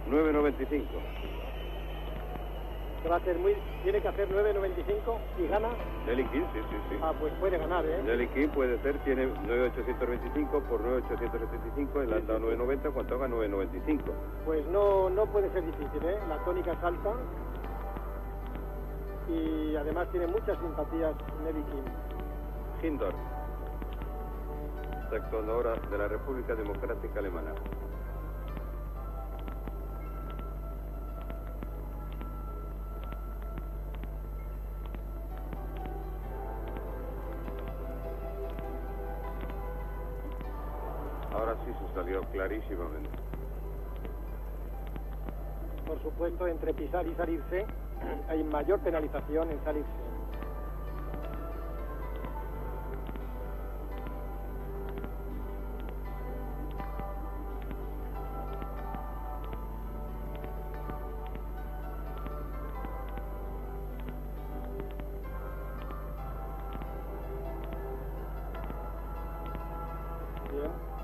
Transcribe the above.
9.95. Que va a ser tiene que hacer 9.95 y gana. Nelly King, sí. Ah, pues puede ganar, ¿eh? Nelly King puede ser, tiene 9.825 por 9.875, él anda 9.90, cuanto haga 9.95. Pues no puede ser difícil, ¿eh? La tónica es alta y además tiene muchas simpatías Nelly King. Hindorff, sexto honor de la República Democrática Alemana. Ahora sí se salió clarísimamente. Por supuesto, entre pisar y salirse hay mayor penalización en salirse. Bien.